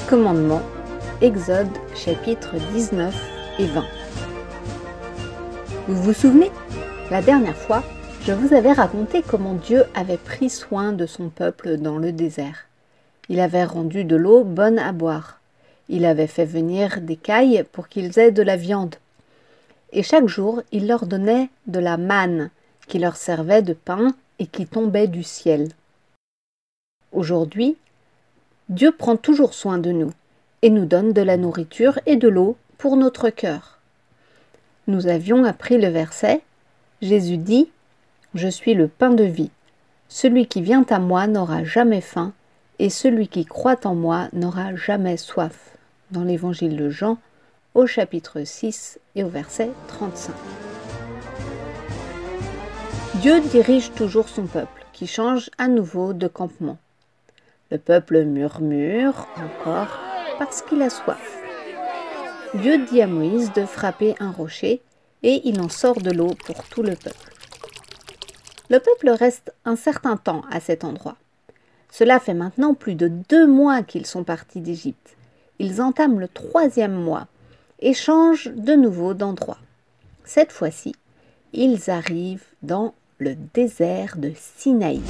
commandements, Exode chapitre 19 et 20. Vous vous souvenez? La dernière fois, je vous avais raconté comment Dieu avait pris soin de son peuple dans le désert. Il avait rendu de l'eau bonne à boire. Il avait fait venir des cailles pour qu'ils aient de la viande. Et chaque jour, il leur donnait de la manne, qui leur servait de pain et qui tombait du ciel. Aujourd'hui, Dieu prend toujours soin de nous et nous donne de la nourriture et de l'eau pour notre cœur. Nous avions appris le verset. Jésus dit « Je suis le pain de vie. Celui qui vient à moi n'aura jamais faim, et celui qui croit en moi n'aura jamais soif. » Dans l'évangile de Jean, au chapitre 6 et au verset 35. Dieu dirige toujours son peuple, qui change à nouveau de campement. Le peuple murmure encore parce qu'il a soif. Dieu dit à Moïse de frapper un rocher et il en sort de l'eau pour tout le peuple. Le peuple reste un certain temps à cet endroit. Cela fait maintenant plus de 2 mois qu'ils sont partis d'Égypte. Ils entament le 3e mois et changent de nouveau d'endroit. Cette fois-ci, ils arrivent dans le désert de Sinaï.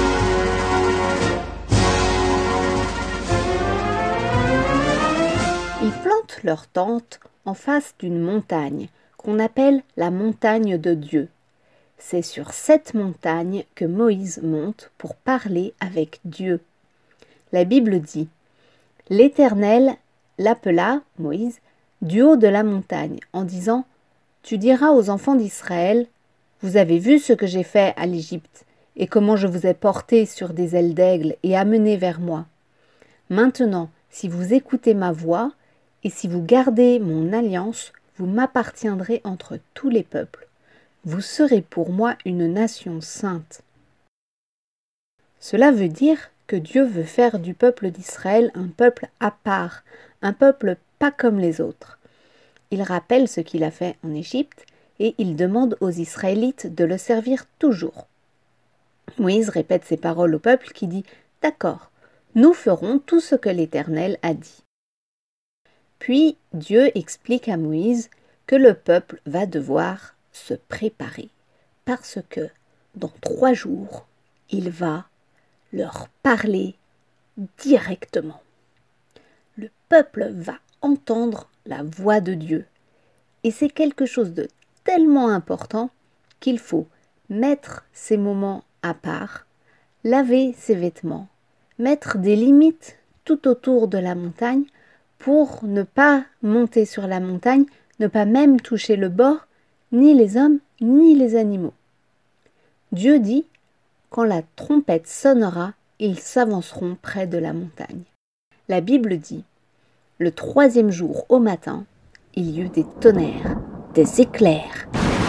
Ils plantent leur tente en face d'une montagne qu'on appelle la montagne de Dieu. C'est sur cette montagne que Moïse monte pour parler avec Dieu. La Bible dit « L'Éternel l'appela, Moïse, du haut de la montagne, en disant « Tu diras aux enfants d'Israël, vous avez vu ce que j'ai fait à l'Égypte, et comment je vous ai porté sur des ailes d'aigle et amené vers moi. Maintenant, si vous écoutez ma voix, et si vous gardez mon alliance, vous m'appartiendrez entre tous les peuples. Vous serez pour moi une nation sainte. » Cela veut dire que Dieu veut faire du peuple d'Israël un peuple à part, un peuple pas comme les autres. Il rappelle ce qu'il a fait en Égypte et il demande aux Israélites de le servir toujours. Moïse répète ces paroles au peuple qui dit « D'accord, nous ferons tout ce que l'Éternel a dit. » Puis Dieu explique à Moïse que le peuple va devoir se préparer parce que dans 3 jours, il va leur parler directement. Le peuple va entendre la voix de Dieu et c'est quelque chose de tellement important qu'il faut mettre ces moments à part, laver ses vêtements, mettre des limites tout autour de la montagne pour ne pas monter sur la montagne, ne pas même toucher le bord, ni les hommes, ni les animaux. Dieu dit, quand la trompette sonnera, ils s'avanceront près de la montagne. La Bible dit, le 3e jour au matin, il y eut des tonnerres, des éclairs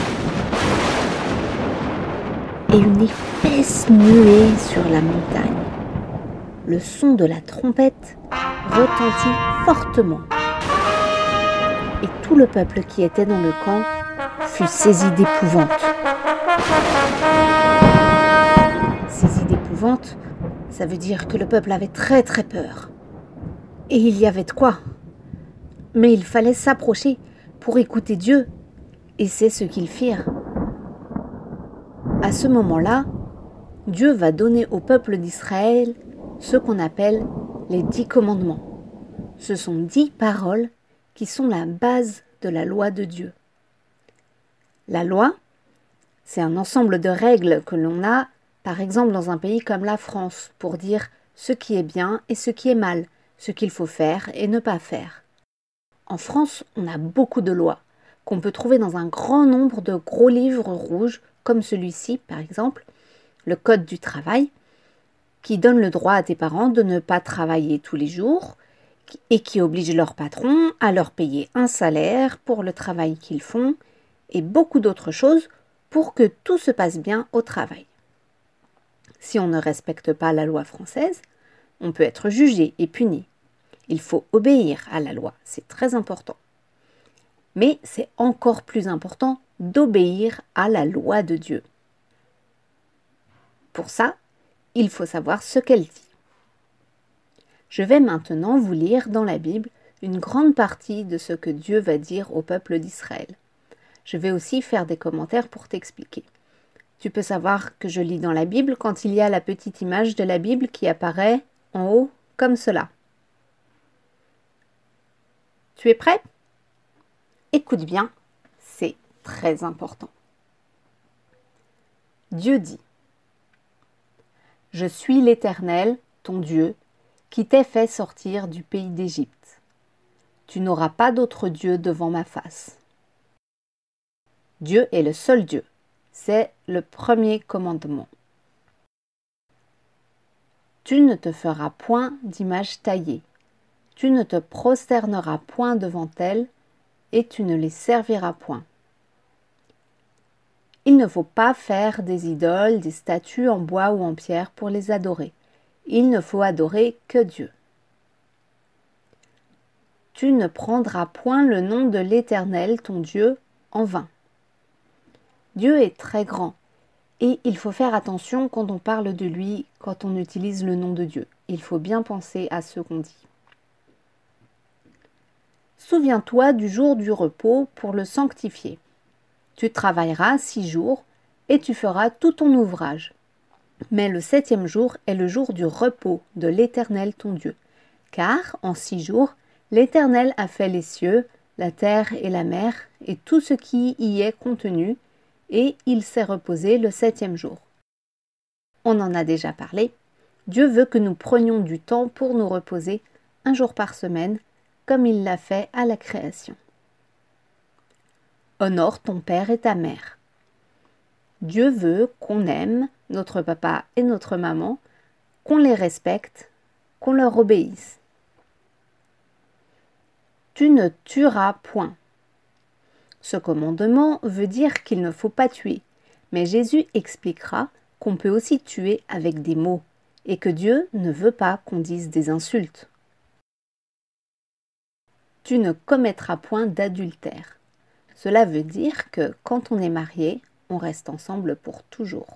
et une épaisse nuée sur la montagne. Le son de la trompette retentit fortement. Et tout le peuple qui était dans le camp fut saisi d'épouvante. Saisi d'épouvante, ça veut dire que le peuple avait très très peur. Et il y avait de quoi. Mais il fallait s'approcher pour écouter Dieu. Et c'est ce qu'ils firent. À ce moment-là, Dieu va donner au peuple d'Israël ce qu'on appelle les 10 commandements. Ce sont 10 paroles qui sont la base de la loi de Dieu. La loi, c'est un ensemble de règles que l'on a, par exemple dans un pays comme la France, pour dire ce qui est bien et ce qui est mal, ce qu'il faut faire et ne pas faire. En France, on a beaucoup de lois, qu'on peut trouver dans un grand nombre de gros livres rouges, comme celui-ci par exemple, le Code du travail, qui donne le droit à tes parents de ne pas travailler tous les jours et qui oblige leur patron à leur payer un salaire pour le travail qu'ils font et beaucoup d'autres choses pour que tout se passe bien au travail. Si on ne respecte pas la loi française, on peut être jugé et puni. Il faut obéir à la loi, c'est très important. Mais c'est encore plus important d'obéir à la loi de Dieu. Pour ça, il faut savoir ce qu'elle dit. Je vais maintenant vous lire dans la Bible une grande partie de ce que Dieu va dire au peuple d'Israël. Je vais aussi faire des commentaires pour t'expliquer. Tu peux savoir que je lis dans la Bible quand il y a la petite image de la Bible qui apparaît en haut comme cela. Tu es prêt? Écoute bien, c'est très important. Dieu dit: Je suis l'Éternel, ton Dieu, qui t'ai fait sortir du pays d'Égypte. Tu n'auras pas d'autre Dieu devant ma face. Dieu est le seul Dieu. C'est le premier commandement. Tu ne te feras point d'image taillée. Tu ne te prosterneras point devant elles, et tu ne les serviras point. Il ne faut pas faire des idoles, des statues en bois ou en pierre pour les adorer. Il ne faut adorer que Dieu. Tu ne prendras point le nom de l'Éternel, ton Dieu, en vain. Dieu est très grand, et il faut faire attention quand on parle de lui, quand on utilise le nom de Dieu. Il faut bien penser à ce qu'on dit. Souviens-toi du jour du repos pour le sanctifier. Tu travailleras 6 jours, et tu feras tout ton ouvrage. Mais le 7e jour est le jour du repos de l'Éternel ton Dieu. Car en 6 jours, l'Éternel a fait les cieux, la terre et la mer, et tout ce qui y est contenu, et il s'est reposé le 7e jour. On en a déjà parlé. Dieu veut que nous prenions du temps pour nous reposer 1 jour par semaine, comme il l'a fait à la création. Honore ton père et ta mère. Dieu veut qu'on aime notre papa et notre maman, qu'on les respecte, qu'on leur obéisse. Tu ne tueras point. Ce commandement veut dire qu'il ne faut pas tuer, mais Jésus expliquera qu'on peut aussi tuer avec des mots, et que Dieu ne veut pas qu'on dise des insultes. Tu ne commettras point d'adultère. Cela veut dire que quand on est marié, on reste ensemble pour toujours.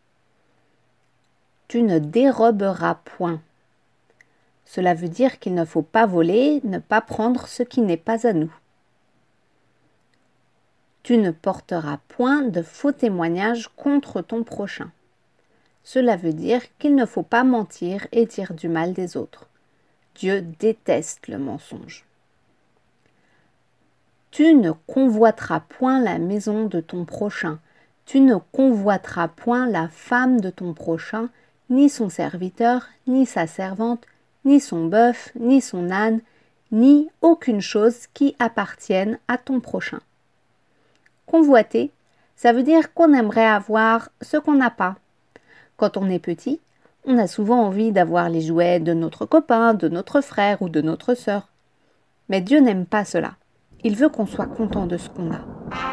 Tu ne déroberas point. Cela veut dire qu'il ne faut pas voler, ne pas prendre ce qui n'est pas à nous. Tu ne porteras point de faux témoignages contre ton prochain. Cela veut dire qu'il ne faut pas mentir et dire du mal des autres. Dieu déteste le mensonge. Tu ne convoiteras point la maison de ton prochain. Tu ne convoiteras point la femme de ton prochain, ni son serviteur, ni sa servante, ni son bœuf, ni son âne, ni aucune chose qui appartienne à ton prochain. Convoiter, ça veut dire qu'on aimerait avoir ce qu'on n'a pas. Quand on est petit, on a souvent envie d'avoir les jouets de notre copain, de notre frère ou de notre sœur. Mais Dieu n'aime pas cela. Il veut qu'on soit content de ce qu'on a.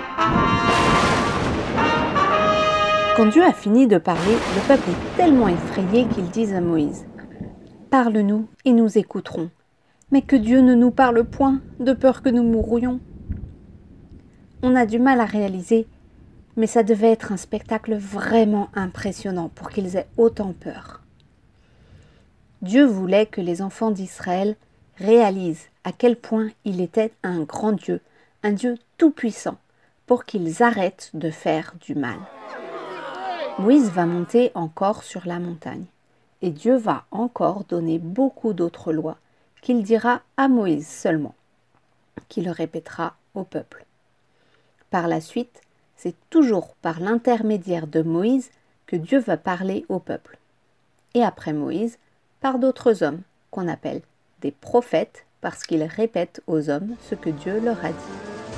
Quand Dieu a fini de parler, le peuple est tellement effrayé qu'ils disent à Moïse: « Parle-nous et nous écouterons. Mais que Dieu ne nous parle point, de peur que nous mourions. » On a du mal à réaliser, mais ça devait être un spectacle vraiment impressionnant pour qu'ils aient autant peur. Dieu voulait que les enfants d'Israël réalisent à quel point il était un grand Dieu, un Dieu tout-puissant, pour qu'ils arrêtent de faire du mal. Moïse va monter encore sur la montagne, et Dieu va encore donner beaucoup d'autres lois qu'il dira à Moïse seulement, qu'il répétera au peuple. Par la suite, c'est toujours par l'intermédiaire de Moïse que Dieu va parler au peuple. Et après Moïse, par d'autres hommes, qu'on appelle des prophètes, parce qu'ils répètent aux hommes ce que Dieu leur a dit.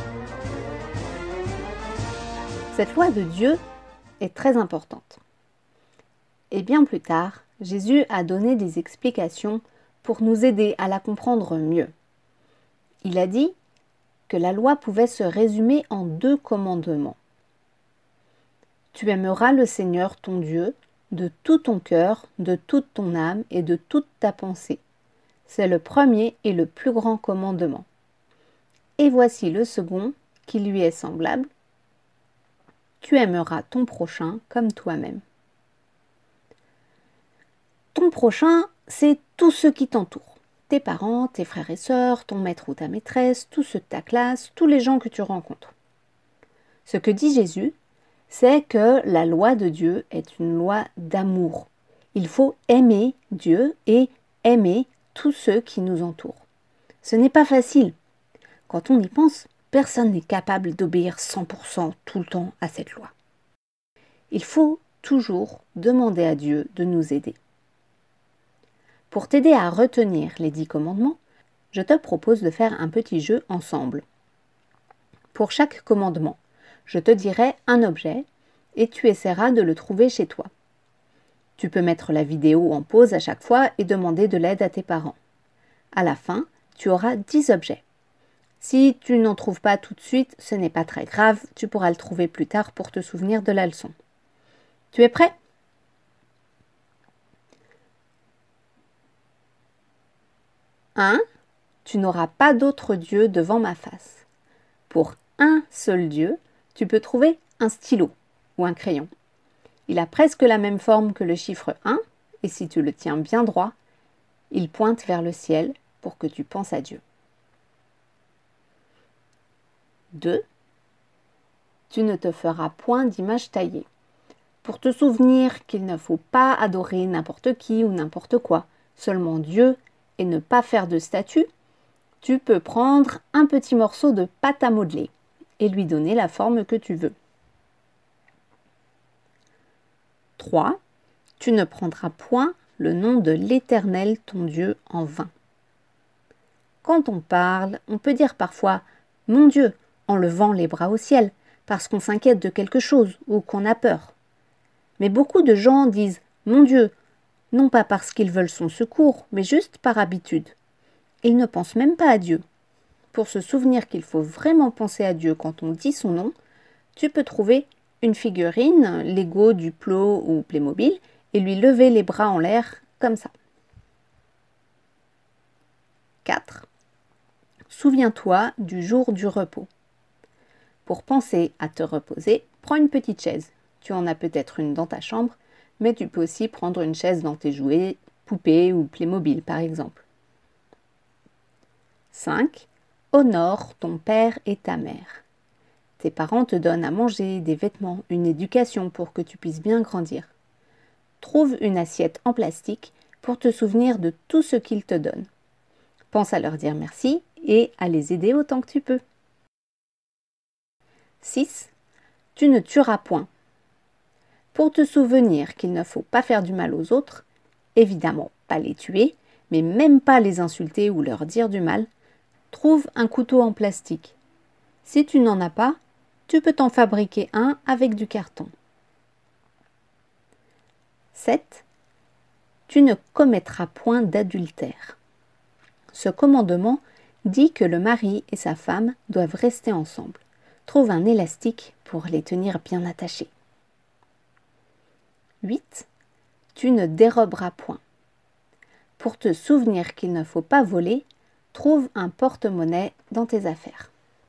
Cette loi de Dieu est très importante. Et bien plus tard, Jésus a donné des explications pour nous aider à la comprendre mieux. Il a dit que la loi pouvait se résumer en 2 commandements. Tu aimeras le Seigneur ton Dieu de tout ton cœur, de toute ton âme et de toute ta pensée. C'est le premier et le plus grand commandement. Et voici le second, qui lui est semblable. Tu aimeras ton prochain comme toi-même. Ton prochain, c'est tous ceux qui t'entourent. tes parents, tes frères et sœurs, ton maître ou ta maîtresse, tous ceux de ta classe, tous les gens que tu rencontres. Ce que dit Jésus, c'est que la loi de Dieu est une loi d'amour. Il faut aimer Dieu et aimer tous ceux qui nous entourent. Ce n'est pas facile. Quand on y pense, personne n'est capable d'obéir 100% tout le temps à cette loi. Il faut toujours demander à Dieu de nous aider. Pour t'aider à retenir les 10 commandements, je te propose de faire un petit jeu ensemble. Pour chaque commandement, je te dirai un objet et tu essaieras de le trouver chez toi. Tu peux mettre la vidéo en pause à chaque fois et demander de l'aide à tes parents. À la fin, tu auras 10 objets. Si tu n'en trouves pas tout de suite, ce n'est pas très grave, tu pourras le trouver plus tard pour te souvenir de la leçon. Tu es prêt ? 1. Tu n'auras pas d'autre Dieu devant ma face. Pour un seul Dieu, tu peux trouver un stylo ou un crayon. Il a presque la même forme que le chiffre 1 et si tu le tiens bien droit, il pointe vers le ciel pour que tu penses à Dieu. 2. Tu ne te feras point d'image taillée. Pour te souvenir qu'il ne faut pas adorer n'importe qui ou n'importe quoi, seulement Dieu et ne pas faire de statue, tu peux prendre un petit morceau de pâte à modeler et lui donner la forme que tu veux. 3. Tu ne prendras point le nom de l'Éternel ton Dieu en vain. Quand on parle, on peut dire parfois « Mon Dieu » en levant les bras au ciel, parce qu'on s'inquiète de quelque chose ou qu'on a peur. Mais beaucoup de gens disent « Mon Dieu », non pas parce qu'ils veulent son secours, mais juste par habitude. Ils ne pensent même pas à Dieu. Pour se souvenir qu'il faut vraiment penser à Dieu quand on dit son nom, tu peux trouver une figurine, Lego, Duplo ou Playmobil, et lui lever les bras en l'air comme ça. 4. Souviens-toi du jour du repos. Pour penser à te reposer, prends une petite chaise. Tu en as peut-être une dans ta chambre, mais tu peux aussi prendre une chaise dans tes jouets, poupées ou Playmobil par exemple. 5. Honore ton père et ta mère. Tes parents te donnent à manger, des vêtements, une éducation pour que tu puisses bien grandir. Trouve une assiette en plastique pour te souvenir de tout ce qu'ils te donnent. Pense à leur dire merci et à les aider autant que tu peux. 6. Tu ne tueras point. Pour te souvenir qu'il ne faut pas faire du mal aux autres, évidemment pas les tuer, mais même pas les insulter ou leur dire du mal, trouve un couteau en plastique. Si tu n'en as pas, tu peux t'en fabriquer un avec du carton. 7. Tu ne commettras point d'adultère. Ce commandement dit que le mari et sa femme doivent rester ensemble. Trouve un élastique pour les tenir bien attachés. 8. Tu ne déroberas point. Pour te souvenir qu'il ne faut pas voler, trouve un porte-monnaie dans tes affaires.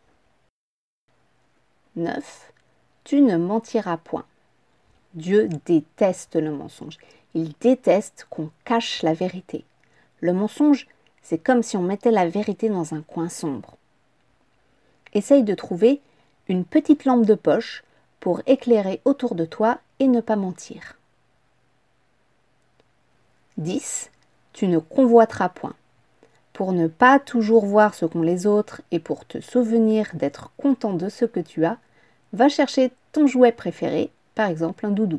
9. Tu ne mentiras point. Dieu déteste le mensonge. Il déteste qu'on cache la vérité. Le mensonge, c'est comme si on mettait la vérité dans un coin sombre. Essaye de trouver une petite lampe de poche pour éclairer autour de toi et ne pas mentir. 10. Tu ne convoiteras point. Pour ne pas toujours voir ce qu'ont les autres et pour te souvenir d'être content de ce que tu as, va chercher ton jouet préféré, par exemple un doudou.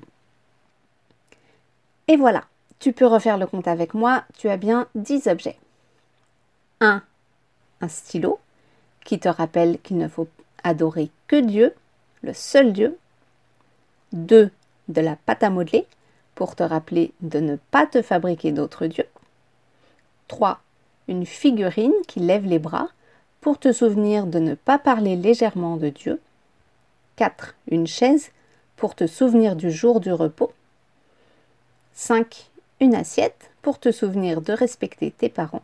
Et voilà, tu peux refaire le compte avec moi, tu as bien 10 objets. 1. Un stylo qui te rappelle qu'il ne faut adorer que Dieu, le seul Dieu. 2. De la pâte à modeler pour te rappeler de ne pas te fabriquer d'autres dieux. 3. Une figurine qui lève les bras pour te souvenir de ne pas parler légèrement de Dieu. 4. Une chaise pour te souvenir du jour du repos. 5. Une assiette pour te souvenir de respecter tes parents.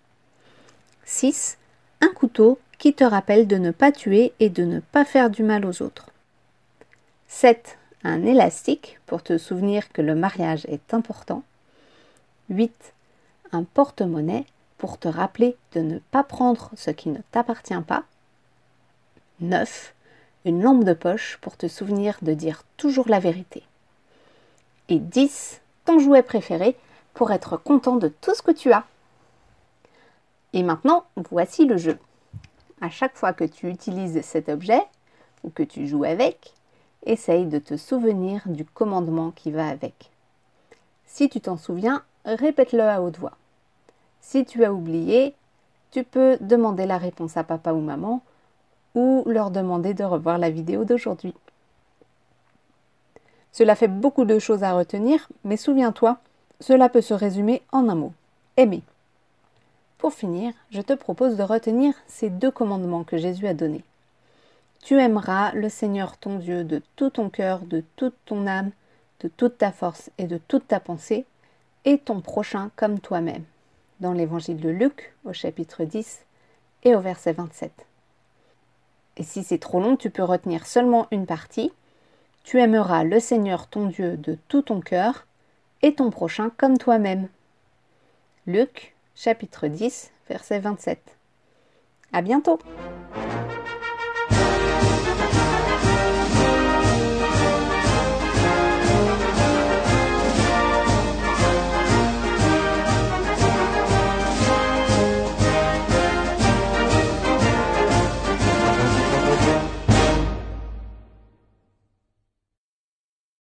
6. Un couteau qui te rappelle de ne pas tuer et de ne pas faire du mal aux autres. 7. Un élastique pour te souvenir que le mariage est important. 8. Un porte-monnaie pour te rappeler de ne pas prendre ce qui ne t'appartient pas. 9. Une lampe de poche pour te souvenir de dire toujours la vérité. Et 10. Ton jouet préféré pour être content de tout ce que tu as. Et maintenant, voici le jeu. À chaque fois que tu utilises cet objet ou que tu joues avec, essaye de te souvenir du commandement qui va avec. Si tu t'en souviens, répète-le à haute voix. Si tu as oublié, tu peux demander la réponse à papa ou maman ou leur demander de revoir la vidéo d'aujourd'hui. Cela fait beaucoup de choses à retenir, mais souviens-toi, cela peut se résumer en un mot, aimer. Pour finir, je te propose de retenir ces 2 commandements que Jésus a donnés. Tu aimeras le Seigneur ton Dieu de tout ton cœur, de toute ton âme, de toute ta force et de toute ta pensée, et ton prochain comme toi-même, dans l'évangile de Luc au chapitre 10 et au verset 27. Et si c'est trop long, tu peux retenir seulement une partie. Tu aimeras le Seigneur ton Dieu de tout ton cœur et ton prochain comme toi-même. Luc chapitre 10, verset 27. À bientôt!